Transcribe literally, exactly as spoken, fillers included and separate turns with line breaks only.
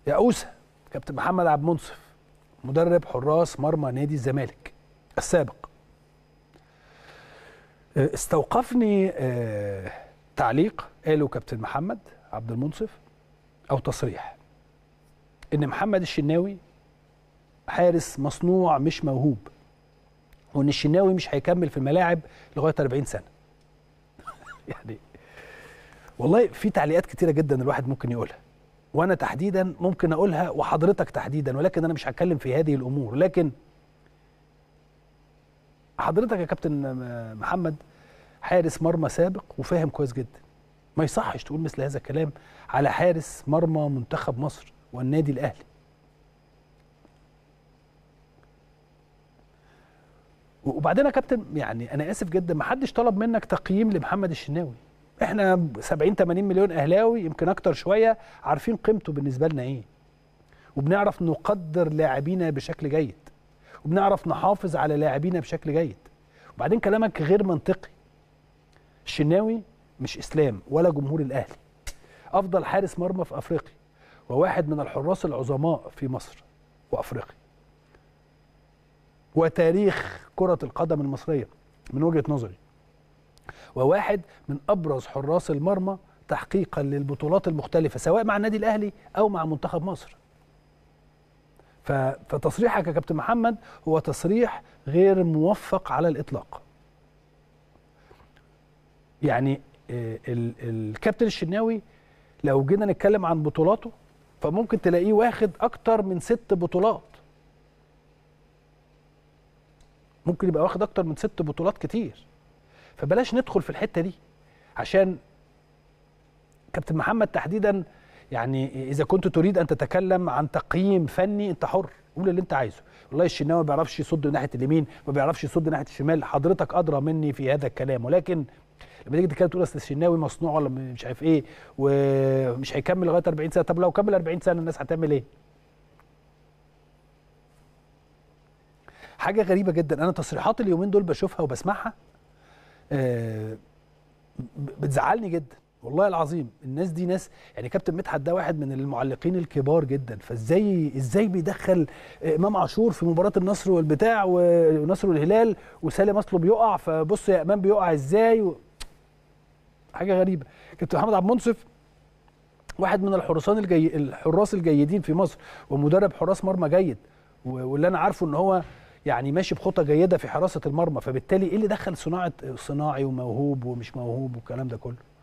يا أوسة كابتن محمد عبد المنصف مدرب حراس مرمى نادي الزمالك السابق استوقفني تعليق قاله كابتن محمد عبد المنصف أو تصريح إن محمد الشناوي حارس مصنوع مش موهوب، وإن الشناوي مش هيكمل في الملاعب لغاية أربعين سنة. يعني والله في تعليقات كتيرة جدا الواحد ممكن يقولها، وانا تحديدا ممكن اقولها وحضرتك تحديدا، ولكن انا مش هتكلم في هذه الامور. لكن حضرتك يا كابتن محمد حارس مرمى سابق وفاهم كويس جدا، ما يصحش تقول مثل هذا الكلام على حارس مرمى منتخب مصر والنادي الاهلي. وبعدين يا كابتن يعني انا اسف جدا، ما حدش طلب منك تقييم لمحمد الشناوي. احنا سبعين ثمانين مليون اهلاوي يمكن اكتر شويه عارفين قيمته بالنسبه لنا ايه، وبنعرف نقدر لاعبينا بشكل جيد، وبنعرف نحافظ على لاعبينا بشكل جيد. وبعدين كلامك غير منطقي. الشناوي مش اسلام ولا جمهور الاهلي، افضل حارس مرمى في افريقيا وواحد من الحراس العظماء في مصر وافريقيا وتاريخ كره القدم المصريه من وجهه نظري، وواحد من ابرز حراس المرمى تحقيقا للبطولات المختلفه سواء مع النادي الاهلي او مع منتخب مصر. فتصريحك يا كابتن محمد هو تصريح غير موفق على الاطلاق. يعني الكابتن الشناوي لو جينا نتكلم عن بطولاته فممكن تلاقيه واخد اكتر من ست بطولات، ممكن يبقى واخد اكتر من ست بطولات كتير. فبلاش ندخل في الحته دي، عشان كابتن محمد تحديدا يعني اذا كنت تريد ان تتكلم عن تقييم فني انت حر، قول اللي انت عايزه. والله الشناوي ما بيعرفش يصد ناحيه اليمين، ما بيعرفش يصد ناحيه الشمال، حضرتك ادرى مني في هذا الكلام. ولكن لما تيجي تتكلم تقول اصل الشناوي مصنوع ولا مش عارف ايه ومش هيكمل لغايه أربعين سنه، طب لو كمل أربعين سنه الناس هتعمل ايه؟ حاجه غريبه جدا. انا تصريحات اليومين دول بشوفها وبسمعها آه بتزعلني جدا والله العظيم. الناس دي ناس يعني كابتن مدحت ده واحد من المعلقين الكبار جدا، فازاي ازاي بيدخل امام عاشور في مباراه النصر والبتاع والنصر والهلال وسالم اصله بيقع، فبص يا امام بيقع ازاي و... حاجه غريبه. كابتن محمد عبد المنصف واحد من الحراسان الجي... الحراس الجيدين في مصر ومدرب حراس مرمى جيد، واللي انا عارفه ان هو يعني ماشي بخطه جيده في حراسه المرمى. فبالتالي ايه اللي دخل صناعه صناعي وموهوب ومش موهوب والكلام ده كله؟